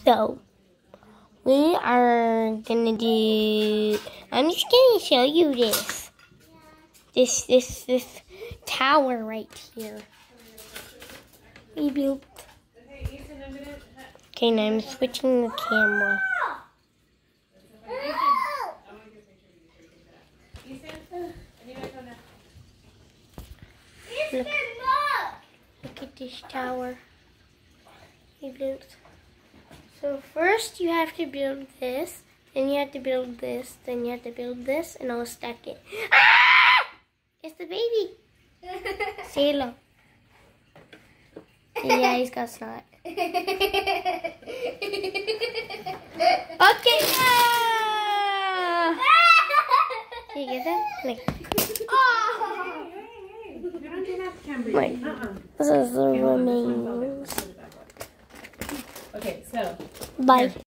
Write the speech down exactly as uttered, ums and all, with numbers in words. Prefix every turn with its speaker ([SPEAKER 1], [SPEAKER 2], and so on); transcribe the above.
[SPEAKER 1] So, we are gonna do, I'm just gonna show you this. This, this, this tower right here. We built. Okay, now I'm switching the camera. Look, look at this tower we built. So first you have to build this, then you have to build this, then you have to build this, and I'll stack it. Ah! It's the baby. Say hello. Yeah, he's got snot. Okay. Ah! Can you get that? Like. Wait. This is the remains.
[SPEAKER 2] Okay, so.
[SPEAKER 1] Bye.